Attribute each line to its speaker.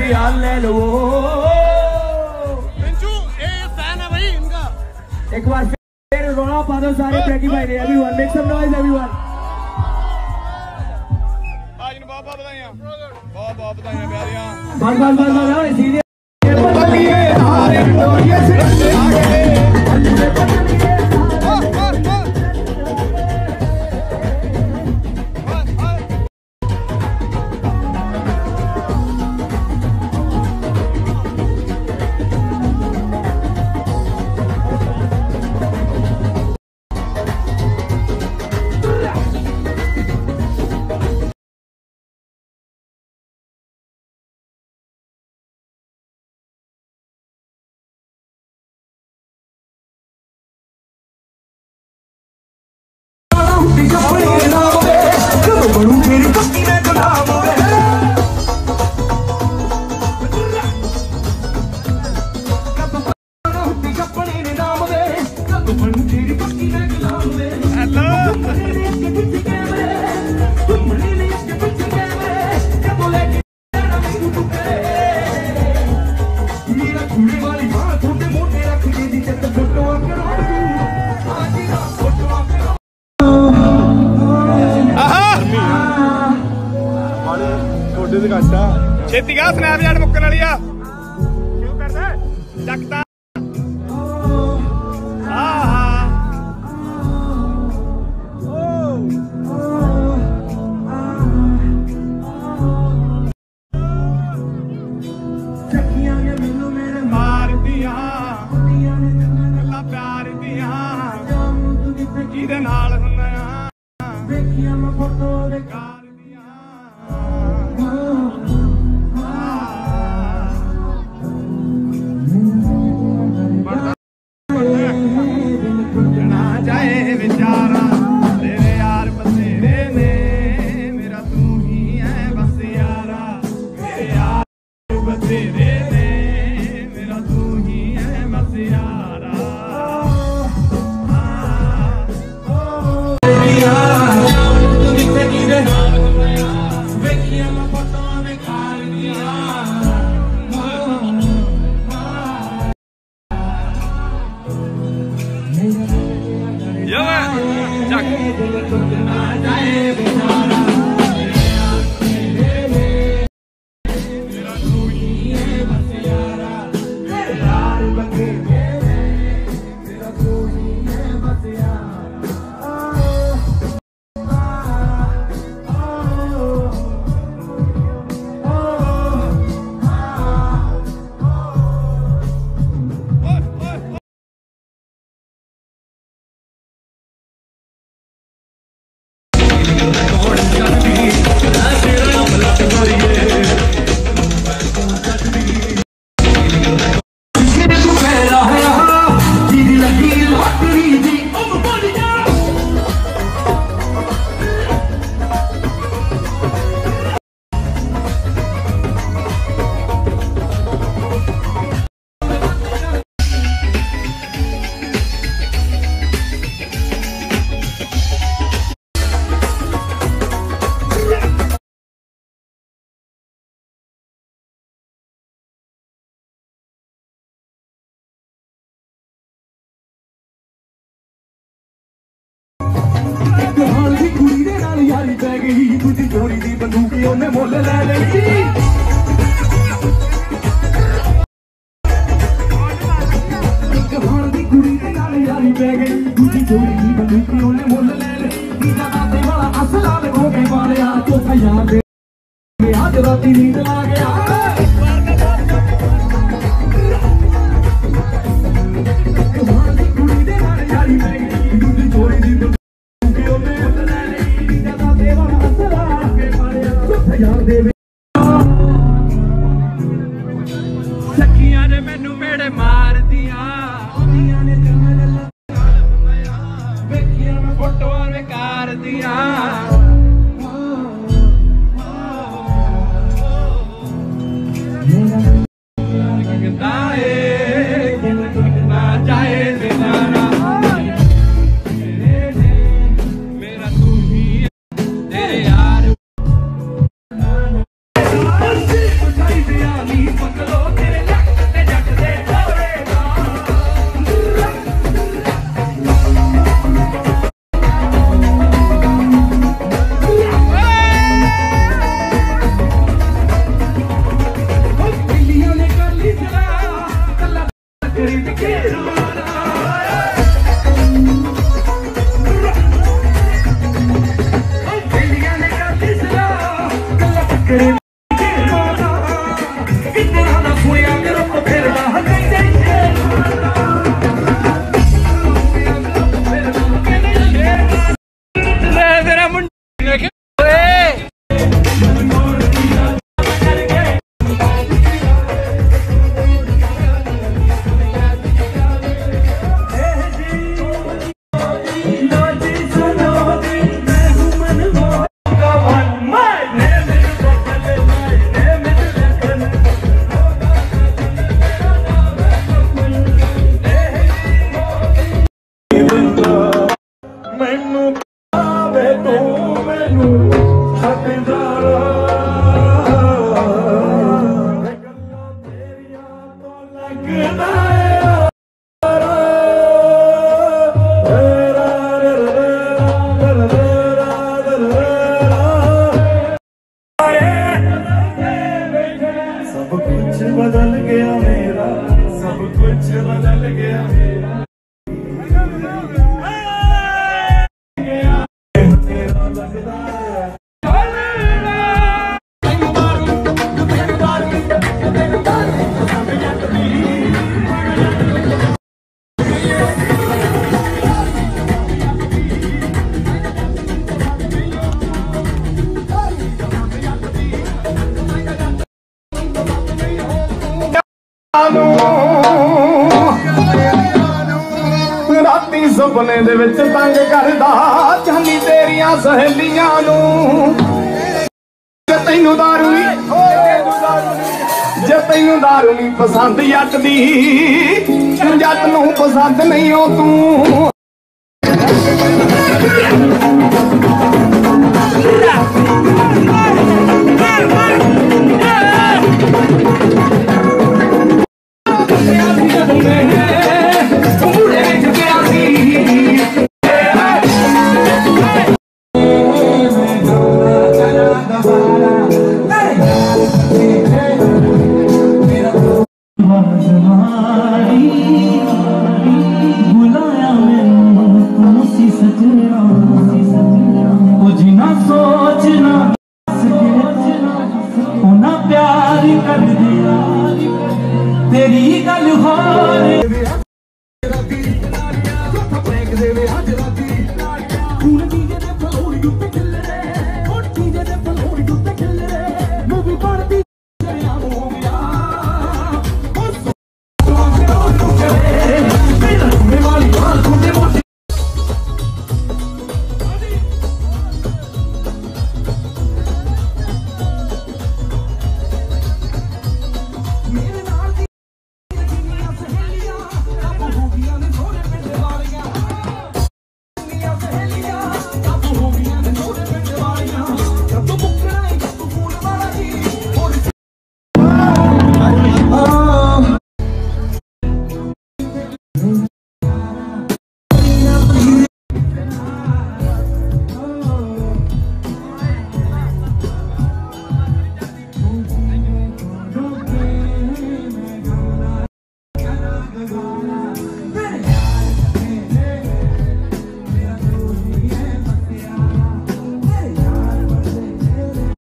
Speaker 1: यार ले लो।
Speaker 2: फैन है भाई इनका।
Speaker 1: एक बार फिर रोना पा दो सारे प्रैकी भाई ने। Everyone make some noise everyone.
Speaker 2: आज ने बहुत बधाइयां, बहुत बधाइयां प्यारियां।
Speaker 1: बस सीधे
Speaker 2: छेती गा स्नैपचैट मुक्कन वाली आ क्यों करदा जगता मार दिया गल्लां प्यार दिया किहदे नाल हुंदा देखिया मैं फोटो बेकार दिया
Speaker 1: चोरी दी बंदूक उन्हें मुल लै ली कुड़ी दे नाल यारी पै गई दूजी चोरी दी बंदूक उन्हें मुल लै ली तीजा दाते वाला असला लगो के मारिया चौथा यार दे आज राती नींद ला गया कुड़ी दे नाल यारी पै गई दूजी चोरी दी बंदूक उन्हें मुल लै ली तीजा दाते वाला असला के मारिया चौथा यार दे सखियां ने मैनू मेड़े मार दिया फोटो बेकार दिया मेरा तू ही तेरे यार करे इतना ना सुनिया मेरा तो फिरदा
Speaker 2: तेरा मुंडे
Speaker 1: बदल गया मेरा सब कुछ बदल गया मेरा राती सुपने दे विच तंग करदा चाहनी तेरियां सहेलियां नूं तैनू दारू जे तैनू दारू नहीं पसंद जट दी जट नूं पसंद नहीं हो तू तेरी गल हो